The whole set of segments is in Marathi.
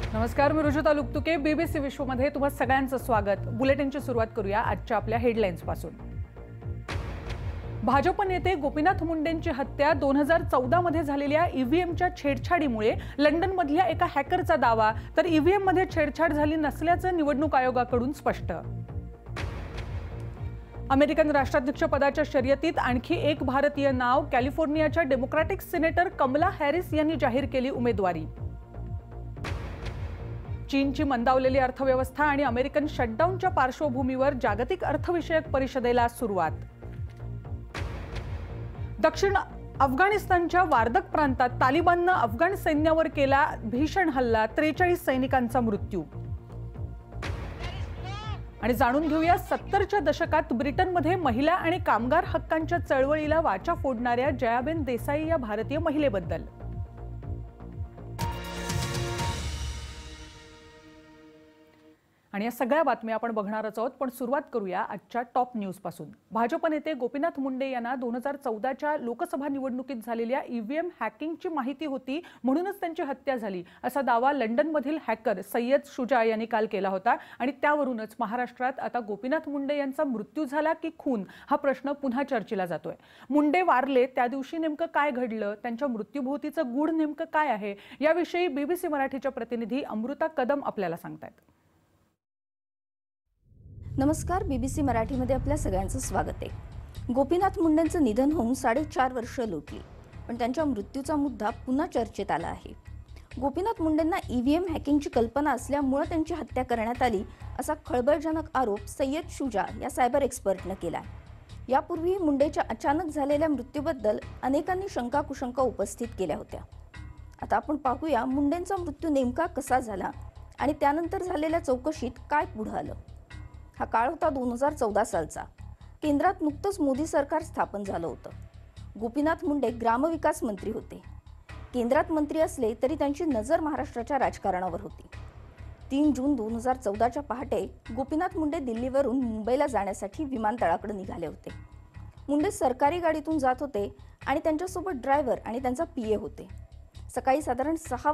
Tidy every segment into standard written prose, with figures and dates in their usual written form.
नमस्कार, मी रुजुता लुकतुके. बीबीसी विश्वमध्ये तुम्हा सगळ्यांचं स्वागत. बुलेटिनची सुरुवात करूया आजच्या आपल्या हेडलाईन्स पासून. भाजप नेते गोपीनाथ मुंडेंची हत्या 2014 मध्ये झालेल्या ईव्हीएमच्या छेडछाडीमुळे लंडनमधल्या एका हॅकरचा दावा, तर ईव्हीएम मध्ये छेडछाड झाली नसल्याचं निवडणूक आयोगाकडून स्पष्ट. अमेरिकन राष्ट्राध्यक्ष पदाच्या शर्यतीत आणखी एक भारतीय नाव, कॅलिफोर्नियाच्या डेमोक्रॅटिक सिनेटर कमला हॅरिस यांनी जाहीर केली उमेदवारी. चीनची मंदावलेली अर्थव्यवस्था आणि अमेरिकन शटडाऊनच्या पार्श्वभूमीवर जागतिक अर्थविषयक परिषदेला सुरुवात. दक्षिण अफगाणिस्तानच्या वार्दक प्रांतात तालिबाननं अफगाण सैन्यावर केला भीषण हल्ला, 43 सैनिकांचा मृत्यू. आणि जाणून घेऊया 70च्या दशकात ब्रिटनमध्ये महिला आणि कामगार हक्कांच्या चळवळीला वाचा फोडणाऱ्या जयाबेन देसाई या भारतीय महिलेबद्दल. आणि या सगळ्या बातम्या आपण बघणारच आहोत, पण सुरुवात करूया आजच्या टॉप न्यूज पासून. भाजप नेते गोपीनाथ मुंडे यांना 2014च्या लोकसभा निवडणुकीत झालेल्या ईव्हीएम हॅकिंगची माहिती होती, म्हणूनच त्यांची हत्या झाली, असा दावा लंडनमधील हॅकर सय्यद शुजा यांनी काल केला होता. आणि त्यावरूनच महाराष्ट्रात आता गोपीनाथ मुंडे यांचा मृत्यू झाला की खून हा प्रश्न पुन्हा चर्चेला जातोय. मुंडे वारले त्या दिवशी नेमकं काय घडलं, त्यांच्या मृत्यूभोवतीचं गूढ नेमकं काय आहे, याविषयी बीबीसी मराठीच्या प्रतिनिधी अमृता कदम आपल्याला सांगतायत. नमस्कार, बीबीसी मराठीमध्ये आपल्या सगळ्यांचं स्वागत आहे. गोपीनाथ मुंडेंचं निधन होऊन 4.5 वर्ष लोटली, पण त्यांच्या मृत्यूचा मुद्दा पुन्हा चर्चेत आला आहे. गोपीनाथ मुंडेंना ईव्हीएम हॅकिंगची कल्पना असल्यामुळे त्यांची हत्या करण्यात आली, असा खळबळजनक आरोप सय्यद शुजा या सायबर एक्सपर्टनं केला. यापूर्वी मुंडेच्या अचानक झालेल्या मृत्यूबद्दल अनेकांनी शंका कुशंका उपस्थित केल्या होत्या. आता आपण पाहूया मुंडेंचा मृत्यू नेमका कसा झाला आणि त्यानंतर झालेल्या चौकशीत काय पुढे आलं. हा काळ होता 2014 सालचा. केंद्रात नुकतंच मोदी सरकार स्थापन झालं होतं. गोपीनाथ मुंडे ग्रामविकास मंत्री होते. केंद्रात मंत्री असले तरी त्यांची नजर महाराष्ट्राच्या राजकारणावर होती. 3 जून 2014च्या पहाटे गोपीनाथ मुंडे दिल्लीवरून मुंबईला जाण्यासाठी विमानतळाकडे निघाले होते. मुंडे सरकारी गाडीतून जात होते आणि त्यांच्यासोबत ड्रायव्हर आणि त्यांचा पीए होते. सकाळी साधारण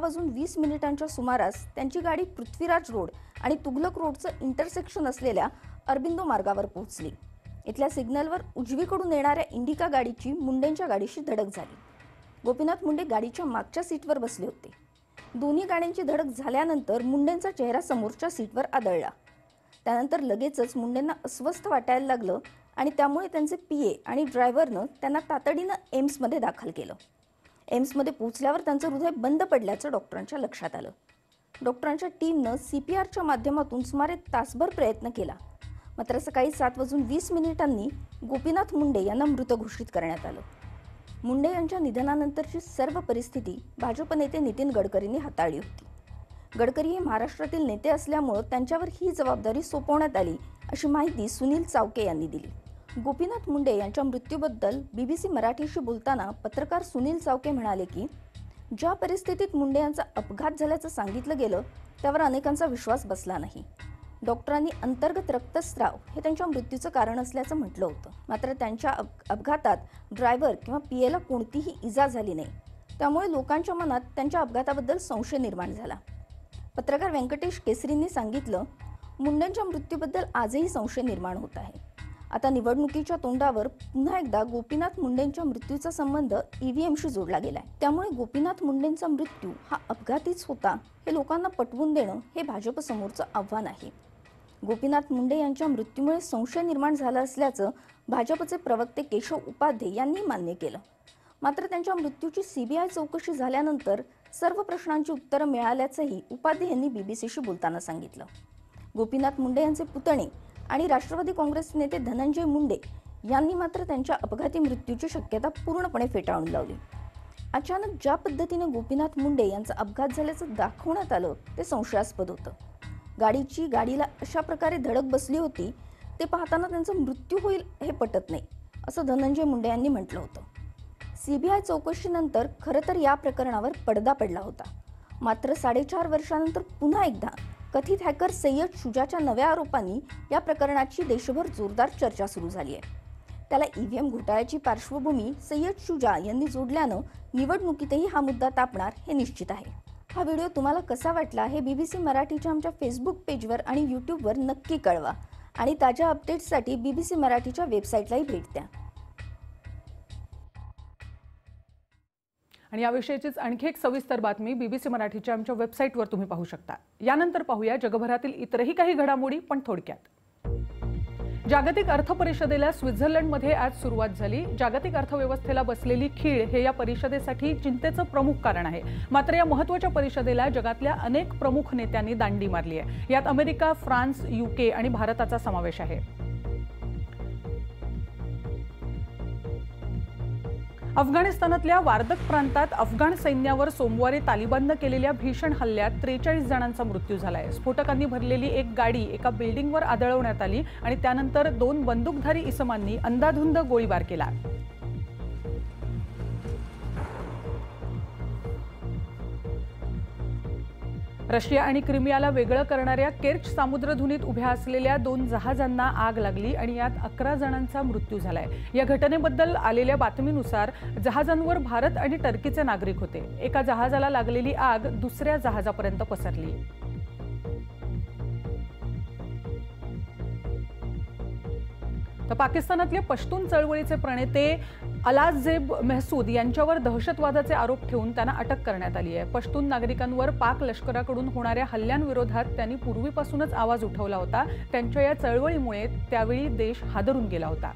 6:20 सुमारास त्यांची गाडी पृथ्वीराज रोड आणि तुघलक रोडचं इंटरसेक्शन असलेल्या अरबिंदो मार्गावर पोहोचली. इथल्या सिग्नलवर उजवीकडून येणाऱ्या इंडिका गाडीची मुंडेंच्या गाडीशी धडक झाली. गोपीनाथ मुंडे गाडीच्या मागच्या सीटवर बसले होते. दोन्ही गाड्यांची धडक झाल्यानंतर मुंडेंचा चेहरा समोरच्या सीटवर आदळला. त्यानंतर लगेचच मुंडेंना अस्वस्थ वाटायला लागलं आणि त्यामुळे त्यांचे पीए आणि ड्रायव्हरनं त्यांना तातडीनं एम्समध्ये दाखल केलं. एम्समध्ये पोहोचल्यावर त्यांचं हृदय बंद पडल्याचं डॉक्टरांच्या लक्षात आलं. डॉक्टरांच्या टीमनं CPRच्या माध्यमातून सुमारे तासभर प्रयत्न केला, मात्र सकाळी 7:20 गोपीनाथ मुंडे यांना मृत घोषित करण्यात आलं. मुंडे यांच्या निधनानंतरची सर्व परिस्थिती भाजप नेते नितीन गडकरींनी हाताळली होती. गडकरी हे महाराष्ट्रातील नेते असल्यामुळे त्यांच्यावर ही जबाबदारी सोपवण्यात आली, अशी माहिती सुनील चावके यांनी दिली. गोपीनाथ मुंडे यांच्या मृत्यूबद्दल बीबीसी मराठीशी बोलताना पत्रकार सुनील चावके म्हणाले की ज्या परिस्थितीत मुंडे यांचा अपघात झाल्याचं सांगितलं गेलं त्यावर अनेकांचा विश्वास बसला नाही. डॉक्टरांनी अंतर्गत रक्तस्राव हे त्यांच्या मृत्यूचं कारण असल्याचं म्हटलं होतं, मात्र त्यांच्या अपघातात ड्रायव्हर किंवा पीएला कोणतीही इजा झाली नाही. त्यामुळे लोकांच्या मनात त्यांच्या अपघाताबद्दल संशय निर्माण झाला. पत्रकार व्यंकटेश केसरींनी सांगितलं, मुंडेंच्या मृत्यूबद्दल आजही संशय निर्माण होत आहे. आता निवडणुकीच्या तोंडावर पुन्हा एकदा गोपीनाथ मुंडेंच्या मृत्यूचा संबंध ईव्हीएमशी जोडला गेलाय. त्यामुळे गोपीनाथ मुंडेंचा मृत्यू हा अपघातीच होता हे लोकांना पटवून देणं हे भाजप समोरचं आव्हान आहे. गोपीनाथ मुंडे यांच्या मृत्यूमुळे संशय निर्माण झाला असल्याचं भाजपचे प्रवक्ते केशव उपाध्ये यांनी मान्य केलं. मात्र त्यांच्या मृत्यूची CBI चौकशी झाल्यानंतर सर्व प्रश्नांची उत्तरं मिळाल्याचंही उपाध्ये यांनी बीबीसीशी बोलताना सांगितलं. गोपीनाथ मुंडे यांचे पुतणे आणि राष्ट्रवादी काँग्रेस नेते धनंजय मुंडे यांनी मात्र त्यांच्या अपघाती मृत्यूची शक्यता पूर्णपणे फेटाळून लावली. अचानक ज्या पद्धतीने गोपीनाथ मुंडे यांचा अपघात झाल्याचं दाखवण्यात आलं ते संशयास्पद होतं. गाडीला अशा प्रकारे धडक बसली होती ते पाहताना त्यांचा मृत्यू होईल हे पटत नाही, असं धनंजय मुंडे यांनी म्हटलं होतं. CBI चौकशीनंतर खरं तर या प्रकरणावर पडदा पडला होता. मात्र 4.5 वर्षानंतर पुन्हा एकदा कथित हॅकर सय्यद शुजाच्या नव्या आरोपांनी या प्रकरणाची देशभर जोरदार चर्चा सुरू झाली आहे. त्याला ईव्हीएम घोटाळ्याची पार्श्वभूमी सय्यद शुजा यांनी जोडल्यानं निवडणुकीतही हा मुद्दा तापणार हे निश्चित आहे. हा व्हिडिओ तुम्हाला कसा वाटला हे BBC मराठीच्या आमच्या फेसबुक पेजवर आणि यूट्यूबवर नक्की कळवा आणि ताज्या अपडेट्ससाठी BBC मराठीच्या वेबसाईटलाही भेट द्या. आणि याविषयीचीच आणखी एक सविस्तर बातमी BBC मराठीच्या आमच्या वेबसाईटवर तुम्ही पाहू शकता. यानंतर पाहूया जगभरातील इतरही काही घडामोडी, पण थोडक्यात. जागतिक अर्थ परिषदेला स्वित्झर्लंडमध्ये आज सुरुवात झाली. जागतिक अर्थव्यवस्थेला बसलेली खीळ हे या परिषदेसाठी चिंतेचं प्रमुख कारण आहे. मात्र या महत्त्वाच्या परिषदेला जगातल्या अनेक प्रमुख नेत्यांनी दांडी मारली आहे. यात अमेरिका, फ्रान्स, UK आणि भारताचा समावेश आहे. अफगाणिस्तानातल्या वार्दक प्रांतात अफगाण सैन्यावर सोमवारी तालिबाननं केलेल्या भीषण हल्ल्यात 43 जणांचा मृत्यू झालाय. स्फोटकांनी भरलेली एक गाडी एका बिल्डिंगवर आदळवण्यात आली आणि त्यानंतर 2 बंदूकधारी इसमांनी अंधाधुंद गोळीबार केला. रशिया आणि क्रिमियाला वेगळं करणाऱ्या केर्च सामुद्रधुनीत उभ्या असलेल्या 2 जहाजांना आग लागली आणि यात 11 जणांचा मृत्यू झालाय. या घटनेबद्दल आलेल्या बातमीनुसार जहाजांवर भारत आणि टर्कीचे नागरिक होते. एका जहाजाला लागलेली आग दुसऱ्या जहाजापर्यंत पसरली. तर पाकिस्तानातले पश्तून चळवळीचे प्रणेते अलाजेब मेहसूद यांच्यावर दहशतवादाचे आरोप ठेवून त्यांना अटक करण्यात आली आहे. पश्तून नागरिकांवर पाक लष्कराकडून होणाऱ्या हल्ल्यांविरोधात त्यांनी पूर्वीपासूनच आवाज उठवला होता. त्यांच्या या चळवळीमुळे त्यावेळी देश हादरून गेला होता.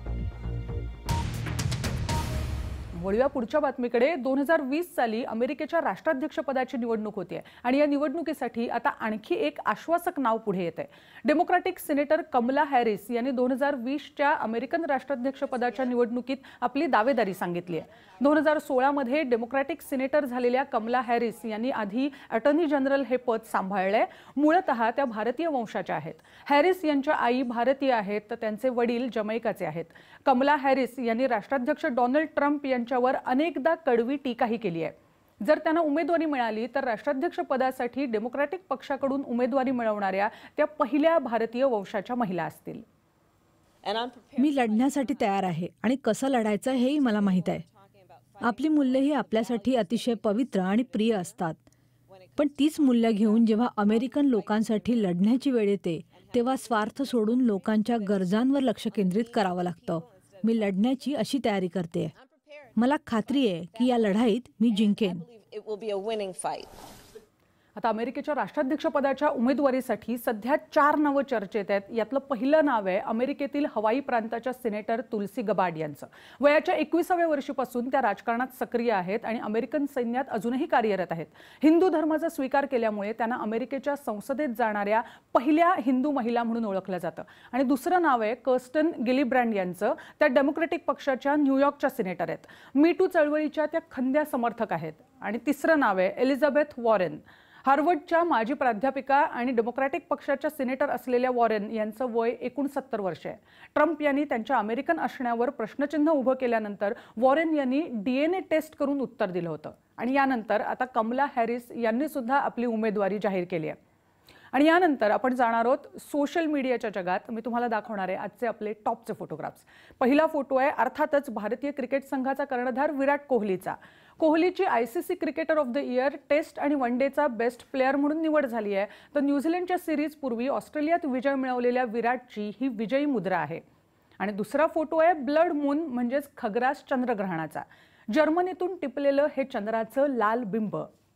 वळूया पुढच्या बातमीकडे. 2020 साली अमेरिकेच्या राष्ट्राध्यक्षपदाची निवडणूक होते आणि या निवडणुकीसाठी आता आणखी एक आश्वासक नाव पुढे येते. डेमोक्रॅटिक सिनेटर कमला हॅरिस यांनी 2020च्या अमेरिकन राष्ट्राध्यक्षपदाच्या निवडणुकीत आपली दावेदारी सांगितली आहे. 2016 मध्ये डेमोक्रॅटिक सिनेटर झालेल्या कमला हॅरिस यांनी आधी अटॉर्नी जनरल हे पद सांभाळले. मूळतः त्या भारतीय वंशाच्या आहेत. हॅरिस यांच्या आई भारतीय आहेत तर त्यांचे वडील जमैकाचे आहेत. कमला हॅरिस यांनी राष्ट्राध्यक्ष डोनाल्ड ट्रम्प यांच्यावर अनेकदा कडवी टीकाही केली आहे. जर त्यांना उमेदवारी मिळाली तर राष्ट्राध्यक्ष पदासाठी डेमोक्रॅटिक पक्षाकडून उमेदवारी मिळवणाऱ्या त्या पहिल्या भारतीय वंशाच्या महिला असतील. मी लढण्यासाठी तयार आहे आणि कसं लढायचं हेही मला माहीत आहे. आपली मूल्ये ही आपल्यासाठी अतिशय पवित्र आणि प्रिय असतात. पण तीच मूल्य घेऊन जेव्हा अमेरिकन लोकांसाठी लढण्याची वेळ येते तेव्हा स्वार्थ सोडून लोकांच्या गरजांवर लक्ष केंद्रित करावं लागतं. मी लढण्याची अशी तयारी करते. मला खात्री आहे की या लढाईत मी जिंकेन. आता अमेरिकेच्या राष्ट्राध्यक्षपदाच्या उमेदवारीसाठी सध्या 4 नावं चर्चेत आहेत. यातलं पहिलं नाव आहे अमेरिकेतील हवाई प्रांताच्या सिनेटर तुलसी गबार्ड यांचं. वयाच्या 21व्या वर्षीपासून त्या राजकारणात सक्रिय आहेत आणि अमेरिकन सैन्यात अजूनही कार्यरत आहेत. हिंदू धर्माचा स्वीकार केल्यामुळे त्यांना अमेरिकेच्या संसदेत जाणाऱ्या पहिल्या हिंदू महिला म्हणून ओळखलं जातं. आणि दुसरं नाव आहे कर्स्टन गिलिब्रँड यांचं. त्या डेमोक्रॅटिक पक्षाच्या न्यूयॉर्कच्या सिनेटर आहेत. मी टू चळवळीच्या त्या खंद्या समर्थक आहेत. आणि तिसरं नाव आहे एलिझाबेथ वॉरेन. हार्वर्डच्या माजी प्राध्यापिका आणि डेमोक्रॅटिक पक्षाच्या सिनेटर असलेल्या वॉरेन यांचं वय 69 वर्ष आहे. ट्रम्प यांनी त्यांच्या अमेरिकन असण्यावर प्रश्नचिन्ह उभं केल्यानंतर वॉरेन यांनी DNA टेस्ट करून उत्तर दिलं होतं. आणि यानंतर आता कमला हॅरिस यांनी सुद्धा आपली उमेदवारी जाहीर केली आहे. आणि यानंतर आपण जाणार आहोत सोशल मीडियाच्या जगात. मी तुम्हाला दाखवणार आहे आजचे आपले टॉपचे फोटोग्राफ्स. पहिला फोटो आहे अर्थातच भारतीय क्रिकेट संघाचा कर्णधार विराट कोहलीचा. कोहलीची ICC cricketer of the year, test आणि वन डेचा बेस्ट प्लेअर म्हणून निवड झाली आहे. तर न्यूझीलंडच्या सिरीज पूर्वी ऑस्ट्रेलियात विजय मिळवलेल्या विराटची ही विजयी मुद्रा आहे. आणि दुसरा फोटो आहे ब्लड मून म्हणजेच खग्रास चंद्रग्रहणाचा. जर्मनीतून टिपलेलं हे चंद्राचं लाल बिंब.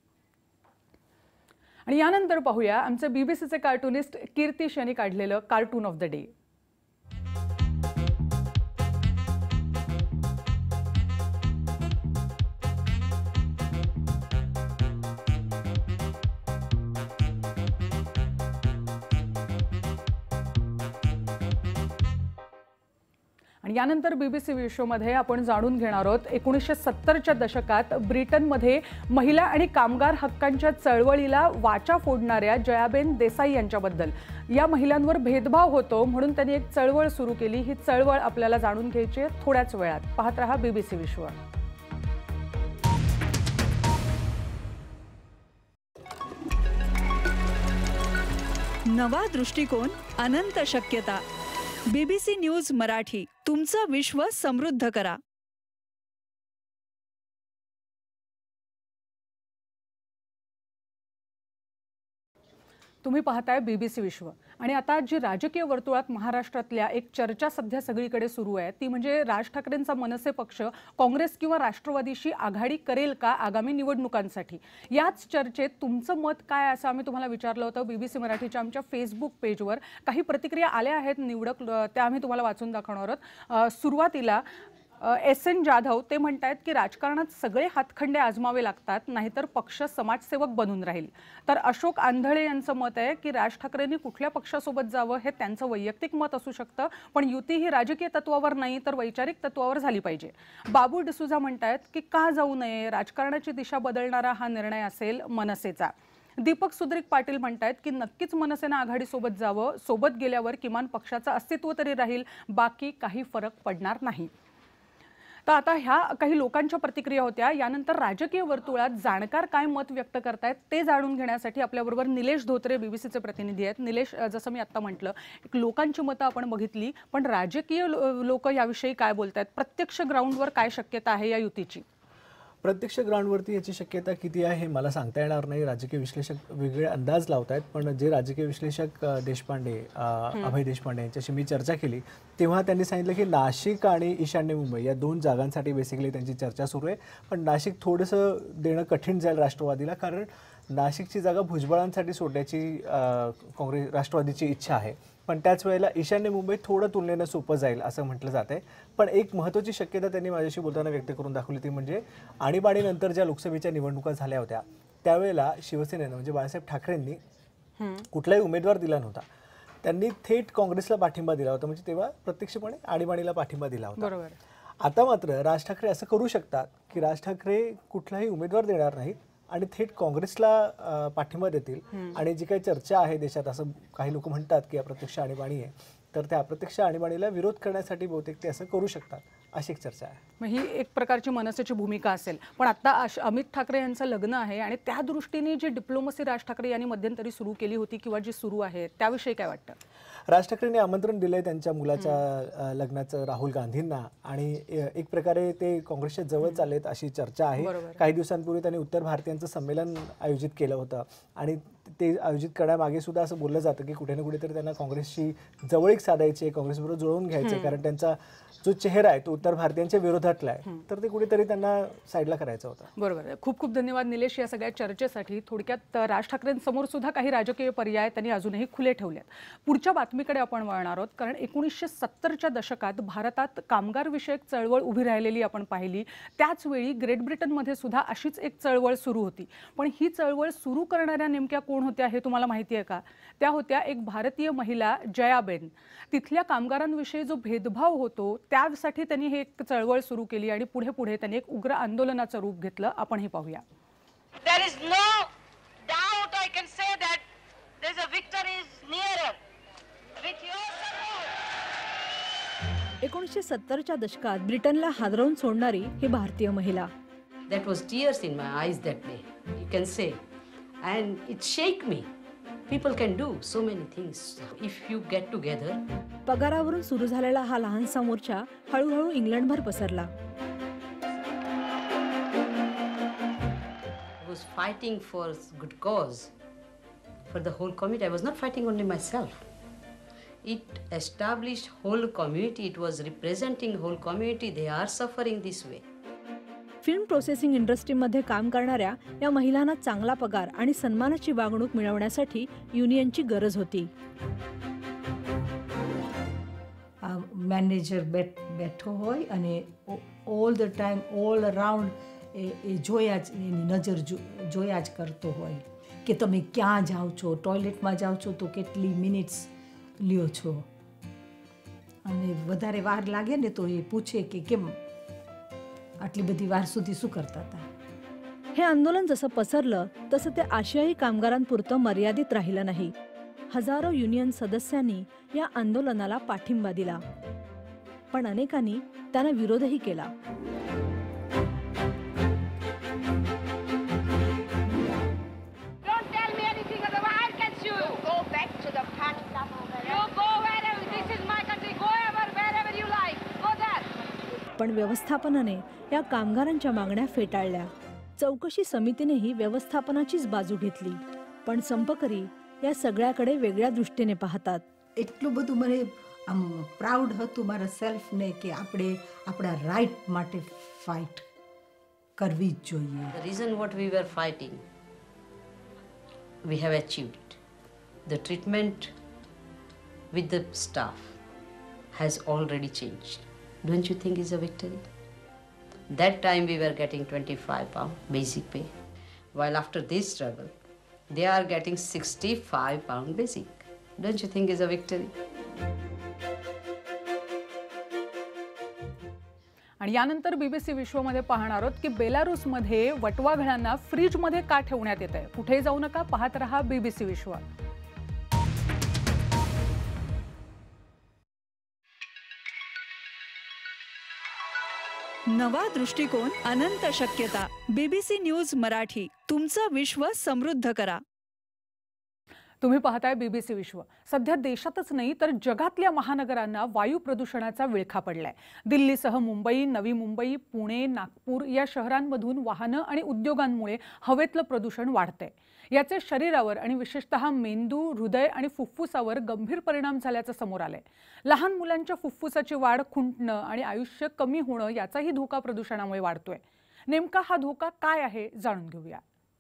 आणि यानंतर पाहूया आमचे BBCचे कार्टूनिस्ट कीर्तिश यांनी काढलेलं कार्टून ऑफ द डे. आणि यानंतर BBC विश्वमध्ये आपण जाणून घेणार आहोत 1970च्या दशकात ब्रिटनमध्ये महिला आणि कामगार हक्कांच्या चळवळीला वाचा फोडणाऱ्या जयाबेन देसाई यांच्याबद्दल. या महिलांवर भेदभाव होतो म्हणून त्यांनी एक चळवळ सुरू केली. ही चळवळ आपल्याला जाणून घ्यायची आहे थोड्याच वेळात. पाहत रहा BBC विश्व. नवा दृष्टिकोन, अनंत शक्यता. BBC न्यूज मराठी, तुमचं विश्व समृद्ध करा. तुम्ही पाहताय BBC विश्व आणि आता जी राजकीय वर्तुळात महाराष्ट्रातल्या एक चर्चा सध्या सगळीकडे सुरू आहे ती म्हणजे राज ठाकरेंचा मनसे पक्ष काँग्रेस किंवा राष्ट्रवादीशी आघाडी करेल का आगामी निवडणुकांसाठी. याच चर्चेत तुमचं मत काय असं आम्ही तुम्हाला विचारलं होतं. BBC मराठीच्या आमच्या फेसबुक पेजवर काही प्रतिक्रिया आल्या आहेत निवडक, त्या आम्ही तुम्हाला वाचून दाखवणार आहोत. सुरुवातीला SN जाधव ते म्हणतात की राजकारणात सगळे हातखंडे आजमावे लागतात, नाहीतर पक्ष समाजसेवक बनून राहील. तर अशोक आंधळे यांचं मत आहे की राज ठाकरेंनी कुठल्या पक्षासोबत जावं हे त्यांचं वैयक्तिक मत असू शकतं, पण युती ही राजकीय तत्वावर नाही तर वैचारिक तत्वावर झाली पाहिजे. बाबू डिसूजा म्हणतात की का जाऊ नये, राजकारणाची दिशा बदलणारा हा निर्णय असेल मनसेचा. दीपक सुद्रिक पाटील म्हणतात की नक्कीच मनसेनं आघाडीसोबत जावं, सोबत गेल्यावर किमान पक्षाचं अस्तित्व तरी राहील, बाकी काही फरक पडणार नाही. तर आता ह्या काही लोकांच्या प्रतिक्रिया होत्या. यानंतर राजकीय वर्तुळात जाणकार काय मत व्यक्त करतायत ते जाणून घेण्यासाठी आपल्याबरोबर निलेश धोत्रे BBCचे प्रतिनिधी आहेत. निलेश, जसं मी आत्ता म्हटलं, लोकांची मतं आपण बघितली, पण राजकीय लोक याविषयी काय बोलतायत, प्रत्यक्ष ग्राउंडवर काय शक्यता आहे या युतीची? प्रत्यक्ष ग्राउंडवरती याची शक्यता किती आहे हे मला सांगता येणार नाही. राजकीय विश्लेषक वेगळे अंदाज लावत आहेत, पण जे राजकीय विश्लेषक देशपांडे, अभय देशपांडे यांच्याशी मी चर्चा केली तेव्हा त्यांनी सांगितलं की नाशिक आणि ईशान्य मुंबई या 2 जागांसाठी बेसिकली त्यांची चर्चा सुरू आहे. पण नाशिक थोडंसं देणं कठीण जाईल राष्ट्रवादीला, कारण नाशिकची जागा भुजबळांसाठी सोडण्याची राष्ट्रवादीची इच्छा आहे. पण त्याच वेळेला ईशान्य मुंबई थोडं तुलनेनं सोपं जाईल असं म्हटलं जात आहे. पण एक महत्त्वाची शक्यता त्यांनी माझ्याशी बोलताना व्यक्त करून दाखवली ती म्हणजे आणीबाणीनंतर ज्या लोकसभेच्या निवडणुका झाल्या होत्या त्यावेळेला शिवसेनेनं म्हणजे बाळासाहेब ठाकरेंनी कुठलाही उमेदवार दिला नव्हता. त्यांनी थेट काँग्रेसला पाठिंबा दिला होता, म्हणजे तेव्हा प्रत्यक्षपणे आणीबाणीला पाठिंबा दिला होता. आता मात्र राज ठाकरे असं करू शकतात की राज ठाकरे कुठलाही उमेदवार देणार नाहीत आणि थेट काँग्रेसला पाठिंबा देतील. आणि जी काही चर्चा आहे देशात, असं काही लोक म्हणतात की अप्रत्यक्ष आणीबाणी आहे, तर त्या अप्रत्यक्ष आणीबाणीला विरोध करण्यासाठी बहुतेक ते असं करू शकतात, अशी एक चर्चा आहे. मग ही एक प्रकारची मनसेची भूमिका असेल. पण आता अमित ठाकरे यांचं लग्न आहे आणि त्या दृष्टीने जी डिप्लोमसी राज ठाकरे यांनी मध्यंतरी सुरू केली होती किंवा जी सुरू आहे त्याविषयी काय वाटतं? राज ठाकरेंनी आमंत्रण दिलंय त्यांच्या मुलाच्या लग्नाचं राहुल गांधींना आणि एक प्रकारे ते काँग्रेसच्या जवळ चाललेत अशी चर्चा आहे. काही दिवसांपूर्वी त्यांनी उत्तर भारतीयांचं संमेलन आयोजित केलं होतं आणि ते आयोजित करण्यामागे सुद्धा असं बोललं जातं की कुठे ना कुठेतरी त्यांना काँग्रेसशी जवळीक साधायची, काँग्रेसबरोबर जुळवून घ्यायचे, कारण त्यांचा जो चेहरा आहे तो उत्तर भारतीयांच्या विरोधातला आहे, तर ते कुठेतरी त्यांना साईडला करायचं होतं. बरोबर आहे. खूप खूप धन्यवाद निलेश या सगळ्या चर्चेसाठी. थोडक्यात राज ठाकरेंसमोर सुद्धा काही राजकीय पर्याय त्यांनी अजूनही खुले ठेवलेत. पुढच्या बातमीकडे आपण वळणार आहोत, कारण 1970च्या दशकात भारतात कामगार विषयक चळवळ उभी राहिलेली आपण पाहिली. त्याचवेळी ग्रेट ब्रिटनमध्ये सुद्धा अशीच एक चळवळ सुरू होती. पण ही चळवळ सुरू करणाऱ्या नेमक्या कोण होत्या हे तुम्हाला माहिती आहे का? त्या होत्या एक भारतीय महिला जयाबेन. तिथल्या कामगारांविषयी जो भेदभाव होतो त्यासाठी त्यांनी हे एक चळवळ सुरू केली आणि पुढे पुढे त्यांनी एक उग्र आंदोलनाचं रूप घेतलं. आपण हे पाहूया. There is no doubt I can say that there's a victory is nearer with your support. 1970च्या दशकात ब्रिटनला हादरवून सोडणारी ही भारतीय महिला. That was tears in my eyes that day, you can say, and it shake me. People can do so many things if you get together. पगारावरून सुरू झालेला हा लहानसा मोर्चा हळूहळू इंग्लंडभर पसरला. I was fighting for good cause, for the whole community. I was not fighting only myself. It established whole community. It was representing whole community. They are suffering this way. Film processing इंडस्ट्रीमध्ये काम करणाऱ्या या महिलांना चांगला पगार आणि सन्मानाची वागणूक मिळवण्यासाठी युनियनची गरज होती. મેનેજર બેઠો હોય અને all the time all around એ જોયા જ એની નજર જોયા જ કરતો હોય કે તમે ક્યાં જાઓ છો, ટોયલેટમાં જાઓ છો તો કેટલી મિનિટ્સ લ્યો છો, અને વધારે વાર લાગે ને તો એ પૂછે કે કેમ આટલી બધી વાર સુધી શું કરતા હતા. हे आंदोलन जसं पसरलं तसं ते आशियाई कामगारांपुरतं मर्यादित राहिलं नाही. हजारो युनियन सदस्यांनी या आंदोलनाला पाठिंबा दिला, पण अनेकांनी त्यांना विरोधही केला. Don't tell me anything otherwise I'll catch you. Go back to the party club over there. You go wherever. This is my country. Go wherever you like. Go there. पण व्यवस्थापनाने या कामगारांच्या मागण्या फेटाळल्या. चौकशी समितीनेही व्यवस्थापनाचीच बाजू घेतली, पण संपकरी या सगळ्याकडे वेगळ्या दृष्टीने पाहतात. એટલું બધું મને આમ પ્રાઉડ હતું મારા સેલ્ફને કે આપણે આપણા રાઈટ માટે ફાઇટ કરવી જ જોઈએ. The reason what we were fighting, we have achieved it. The treatment with the staff has already changed. Don't you think it's a victory? That time we were getting £25 basic pay, while after this struggle, they are getting £65 basic. Don't you think it's a victory? आणि यानंतर बीबीसी विश्वमध्ये पाहणार आहोत की बेलारूसमध्ये वटवाघळांना फ्रीजमध्ये का ठेवण्यात येत आहे. कुठे जाऊ नका, पाहत रहा बीबीसी विश्व. नवा दृष्टिकोन, अनंत शक्यता. बीबीसी न्यूज मराठी, तुमचं विश्व समृद्ध करा. तुम्ही पाहताय बीबीसी विश्व. सध्या देशातच नाही तर जगातल्या महानगरांना वायू प्रदूषणाचा विळखा पडलाय. दिल्लीसह मुंबई, नवी मुंबई, पुणे, नागपूर या शहरांमधून वाहनं आणि उद्योगांमुळे हवेतलं प्रदूषण वाढतंय. याचे शरीरावर आणि विशेषतः मेंदू, हृदय आणि फुफ्फुसावर गंभीर परिणाम झाल्याचं समोर आलंय. लहान मुलांच्या फुफ्फुसाची वाढ खुंटणं आणि आयुष्य कमी होणं याचाही धोका प्रदूषणामुळे वाढतोय. नेमका हा धोका काय आहे जाणून घेऊया.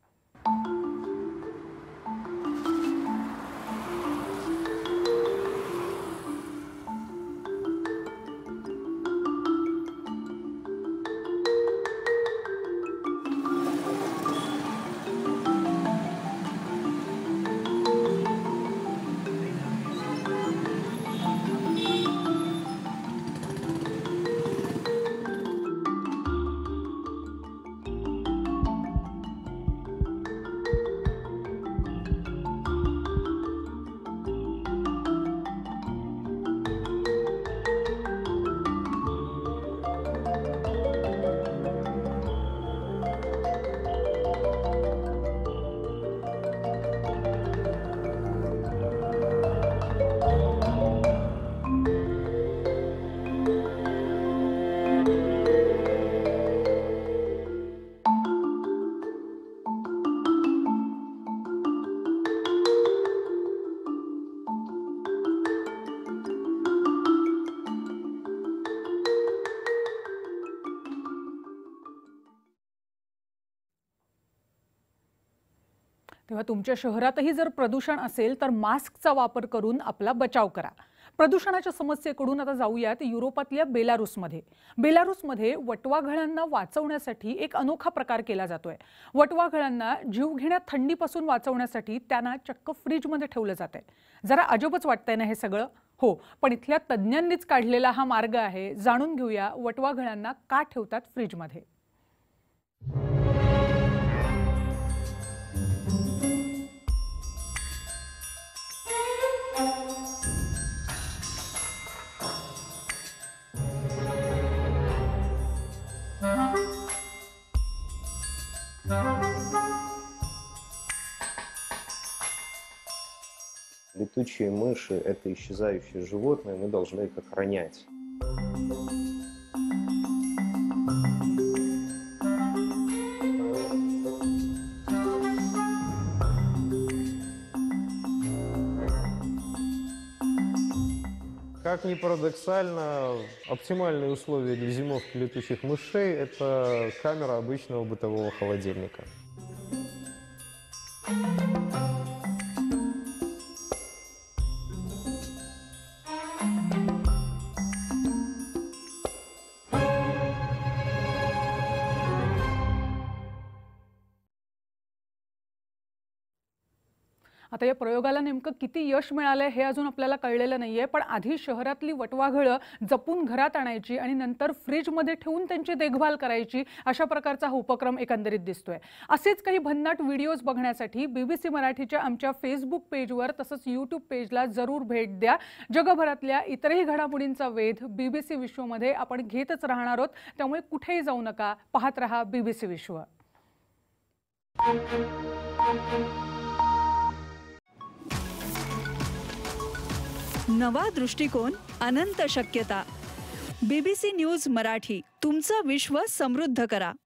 तेव्हा तुमच्या शहरातही जर प्रदूषण असेल तर मास्कचा वापर करून आपला बचाव करा. प्रदूषणाच्या समस्येकडून आता जाऊयात युरोपातल्या बेलारूसमध्ये. बेलारूसमध्ये वटवाघळांना वाचवण्यासाठी एक अनोखा प्रकार केला जातोय. वटवाघळांना जीवघेण्या थंडीपासून वाचवण्यासाठी त्यांना चक्क फ्रीजमध्ये ठेवलं जातंय. जरा अजबच वाटतंय ना हे सगळं? हो, पण इथल्या तज्ज्ञांनीच काढलेला हा मार्ग आहे. जाणून घेऊया वटवाघळांना का ठेवतात फ्रीजमध्ये. Летучие мыши – это исчезающие животные, мы должны их охранять. Как ни парадоксально, оптимальные условия для зимовки летучих мышей – это камера обычного бытового холодильника. आता या प्रयोगाला नेमकं किती यश मिळालंय हे अजून आपल्याला कळलेलं नाहीये. पण आधी शहरातली वटवाघळं जपून घरात आणायची आणि नंतर फ्रीजमध्ये ठेवून त्यांची देखभाल करायची, अशा प्रकारचा हा उपक्रम एकंदरीत दिसतोय. असेच काही भन्नाट व्हिडिओज बघण्यासाठी बीबीसी मराठीच्या आमच्या फेसबुक पेजवर तसंच यूट्यूब पेजला जरूर भेट द्या. जगभरातल्या इतरही घडामोडींचा वेध बीबीसी विश्वमध्ये आपण घेतच राहणार आहोत. त्यामुळे कुठेही जाऊ नका, पाहत रहा बीबीसी विश्व. नवा दृष्टिकोन, अनंत शक्यता. बीबीसी न्यूज मराठी, तुमचं विश्व समृद्ध करा.